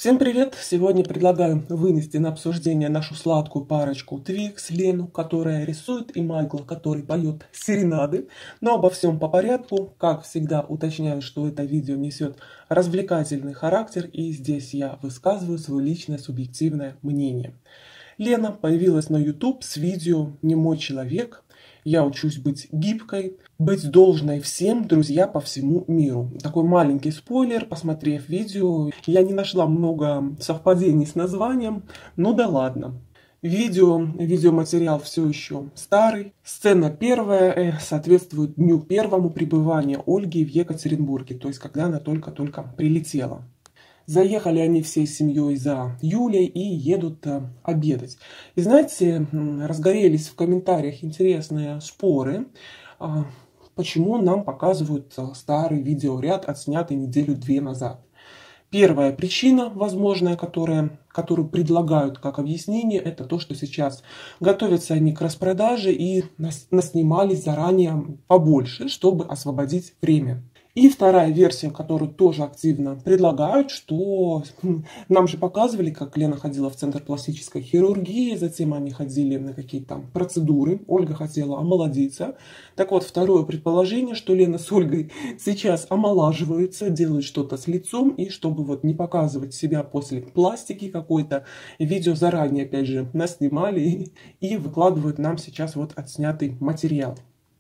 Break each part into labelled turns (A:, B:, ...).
A: Всем привет! Сегодня предлагаю вынести на обсуждение нашу сладкую парочку Твикс, Лену, которая рисует, и Майкла, который поет серенады. Но обо всем по порядку. Как всегда, уточняю, что это видео несет развлекательный характер, и здесь я высказываю свое личное субъективное мнение. Лена появилась на YouTube с видео «Не мой человек». Я учусь быть гибкой, быть должной всем, друзья по всему миру. Такой маленький спойлер, посмотрев видео, я не нашла много совпадений с названием, ну да ладно. Видеоматериал все еще старый. Сцена первая соответствует дню первому пребывания Ольги в Екатеринбурге, то есть когда она только-только прилетела. Заехали они всей семьей за Юлей и едут обедать. И знаете, разгорелись в комментариях интересные споры, почему нам показывают старый видеоряд, отснятый неделю-две назад. Первая причина, возможная, которую предлагают как объяснение, это то, что сейчас готовятся они к распродаже и наснимались заранее побольше, чтобы освободить время. И вторая версия, которую тоже активно предлагают, что нам же показывали, как Лена ходила в центр пластической хирургии, затем они ходили на какие-то там процедуры, Ольга хотела омолодиться. Так вот, второе предположение, что Лена с Ольгой сейчас омолаживаются, делают что-то с лицом, и чтобы вот не показывать себя после пластики какой-то, видео заранее, опять же, наснимали и выкладывают нам сейчас вот отснятый материал.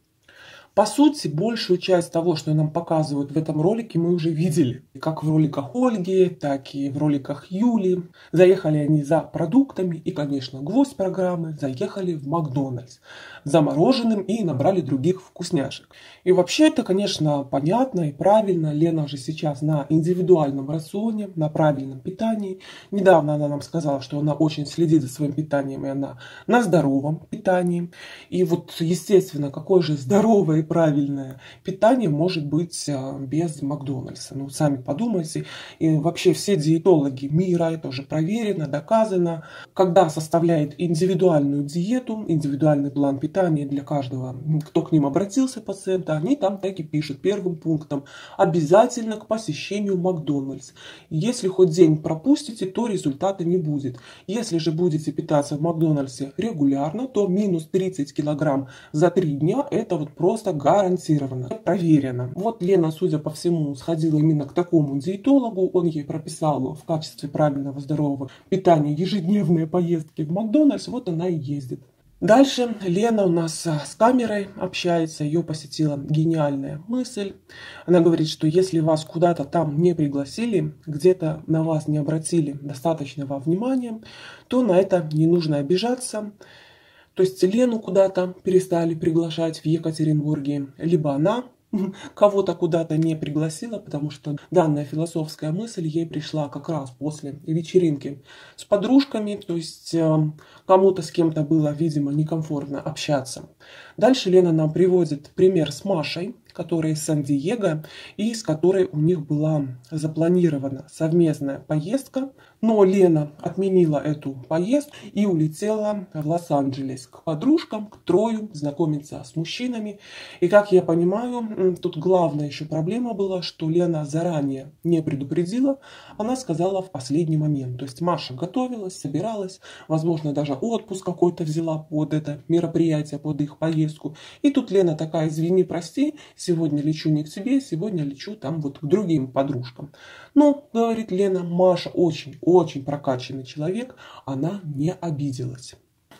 A: По сути, большую часть того, что нам показывают в этом ролике, мы уже видели. Как в роликах Ольги, так и в роликах Юли. Заехали они за продуктами и, конечно, гвоздь программы, заехали в Макдональдс за мороженым и набрали других вкусняшек. И вообще это, конечно, понятно и правильно. Лена же сейчас на индивидуальном рационе, на правильном питании. Недавно она нам сказала, что она очень следит за своим питанием, и она на здоровом питании. И вот, естественно, какое же здоровое и правильное питание может быть без Макдональдса. Ну, сами подумайте. И вообще все диетологи мира, это уже проверено, доказано, когда составляет индивидуальную диету, индивидуальный план питания для каждого, кто к ним обратился, пациента, они там так и пишут первым пунктом: обязательно к посещению Макдональдс. Если хоть день пропустите, то результата не будет. Если же будете питаться в Макдональдсе регулярно, то минус 30 килограмм за 3 дня, это вот просто гарантированно, проверено. Вот Лена, судя по всему, сходила именно к такому диетологу, он ей прописал в качестве правильного здорового питания ежедневные поездки в Макдональдс, вот она и ездит. Дальше Лена у нас с камерой общается, ее посетила гениальная мысль. Она говорит, что если вас куда-то там не пригласили, где-то на вас не обратили достаточного внимания, то на это не нужно обижаться. То есть Лену куда-то перестали приглашать в Екатеринбурге, либо она кого-то куда-то не пригласила, потому что данная философская мысль ей пришла как раз после вечеринки с подружками, то есть кому-то с кем-то было, видимо, некомфортно общаться. Дальше Лена нам приводит пример с Машей, которая из Сан-Диего, и с которой у них была запланирована совместная поездка, но Лена отменила эту поездку и улетела в Лос-Анджелес к подружкам, к Трою, знакомиться с мужчинами. И как я понимаю, тут главная еще проблема была, что Лена заранее не предупредила, она сказала в последний момент. То есть Маша готовилась, собиралась, возможно, даже отпуск какой-то взяла под это мероприятие, под их поездку. И тут Лена такая: извини, прости, сегодня лечу не к тебе, сегодня лечу там вот к другим подружкам. Но, говорит Лена, Маша очень прокачанный человек, она не обиделась.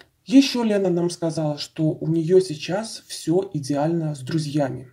A: Еще Лена нам сказала, что у нее сейчас все идеально с друзьями.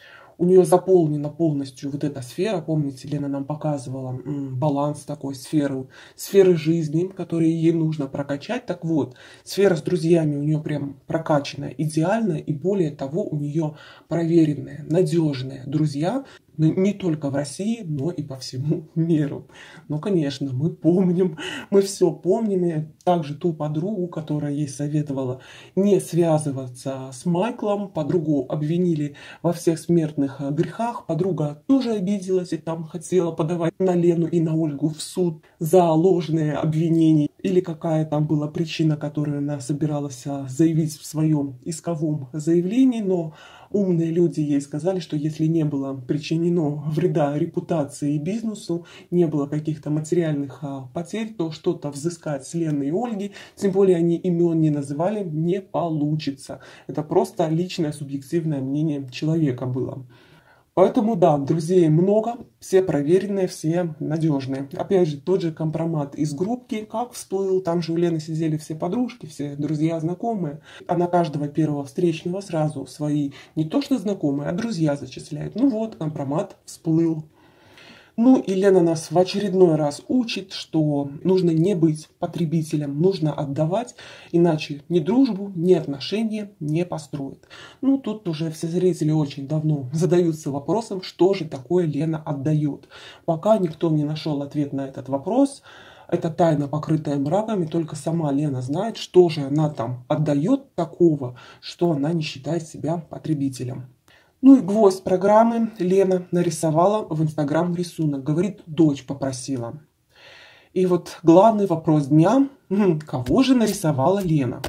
A: У нее заполнена полностью вот эта сфера. Помните, Лена нам показывала баланс такой сферы жизни, которые ей нужно прокачать. Так вот, сфера с друзьями у нее прям прокачанная идеально. И более того, у нее проверенные, надежные друзья. Не только в России, но и по всему миру. Но, конечно, мы помним, мы все помним. И также ту подругу, которая ей советовала не связываться с Майклом. Подругу обвинили во всех смертных грехах. Подруга тоже обиделась и там хотела подавать на Лену и на Ольгу в суд за ложные обвинения. или какая там была причина, которую она собиралась заявить в своем исковом заявлении, но умные люди ей сказали, что если не было причинено вреда репутации и бизнесу, не было каких-то материальных потерь, то что-то взыскать с Лены и Ольги, тем более они имен не называли, не получится. Это просто личное субъективное мнение человека было. Поэтому да, друзей много, все проверенные, все надежные. Опять же, тот же компромат из группки, как всплыл, там же у Лены сидели все подружки, все друзья, знакомые. Она каждого первого встречного сразу свои не то что знакомые, а друзья зачисляет. Ну вот, компромат всплыл. Ну и Лена нас в очередной раз учит, что нужно не быть потребителем, нужно отдавать, иначе ни дружбу, ни отношения не построят. Ну тут уже все зрители очень давно задаются вопросом, что же такое Лена отдает. Пока никто не нашел ответ на этот вопрос. Это тайна, покрытая мраком, и только сама Лена знает, что же она там отдает такого, что она не считает себя потребителем. Ну и гвоздь программы Лена нарисовала в Инстаграм рисунок. Говорит, дочь попросила. И вот главный вопрос дня, кого же нарисовала Лена?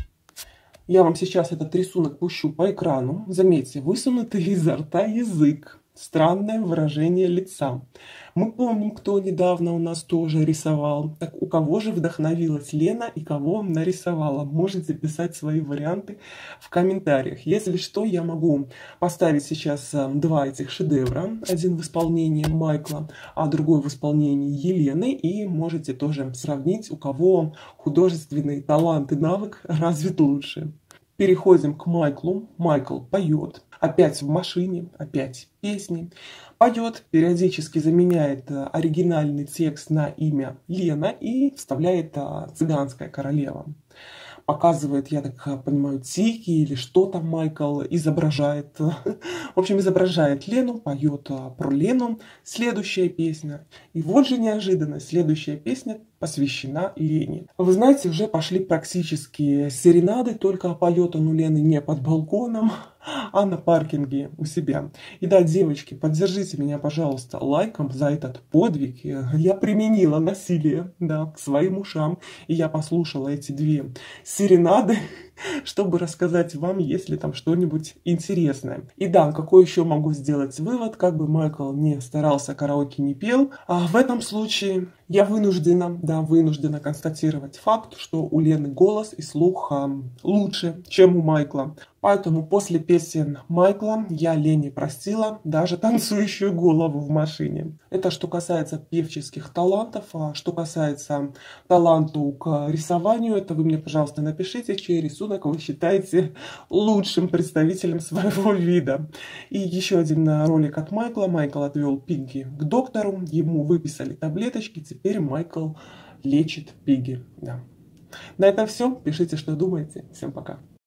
A: Я вам сейчас этот рисунок пущу по экрану. Заметьте, высунутый изо рта язык. Странное выражение лица. Мы помним, кто недавно у нас тоже рисовал. Так у кого же вдохновилась Лена и кого нарисовала? Можете писать свои варианты в комментариях. Если что, я могу поставить сейчас два этих шедевра. Один в исполнении Майкла, а другой в исполнении Елены. И можете тоже сравнить, у кого художественный талант и навык развит лучше. Переходим к Майклу. Майкл поет. Опять в машине, опять песни. Поет, периодически заменяет оригинальный текст на имя Лена и вставляет «Цыганская королева». Показывает, я так понимаю, тики или что там Майкл изображает. В общем, изображает Лену, поет про Лену. Следующая песня. И вот же неожиданно, следующая песня посвящена Лене. Вы знаете, уже пошли практически серенады, только поет он у Лены не под балконом, а на паркинге у себя. И да, девочки, поддержите меня, пожалуйста, лайком за этот подвиг. Я применила насилие, да, к своим ушам, и я послушала эти две серенады, чтобы рассказать вам, есть ли там что-нибудь интересное. И да, какой еще могу сделать вывод, как бы Майкл не старался, караоке не пел, а в этом случае я вынуждена констатировать факт, что у Лены голос и слух лучше, чем у Майкла. Поэтому после песен Майкла я Лене простила даже танцующую голову в машине. Это что касается певческих талантов, а что касается таланту к рисованию, это вы мне, пожалуйста, напишите, чей рисунок вы считаете лучшим представителем своего вида. И еще один ролик от Майкла. Майкл отвел Пигги к доктору, ему выписали таблеточки, теперь Майкл лечит Пигги. Да. На этом все. Пишите, что думаете. Всем пока.